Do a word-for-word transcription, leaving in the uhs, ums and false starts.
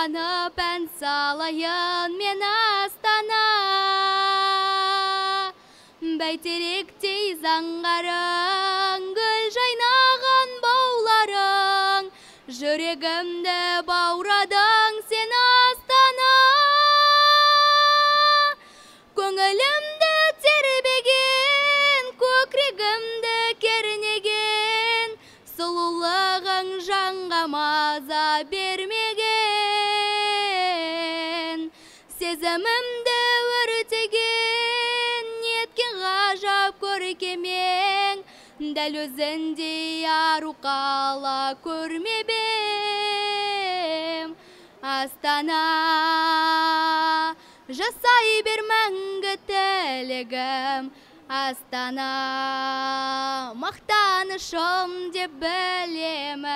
Толғанып ән салайын мен Астана. Бәйтеректей заңғарың, гүл жайнаған бауларың, жүрегімді баурадың сен Астана. Көңілімді тербеген, көкірегімді кернеген, сұлулығың жанға маза бермеген. Сезімімді өртеген, неткен ғажап көркемең, дәл өзіндей ару қала көрмебем. Астана, жасай бер мәңгі тілегім. Астана, мақтанышым деп білемін.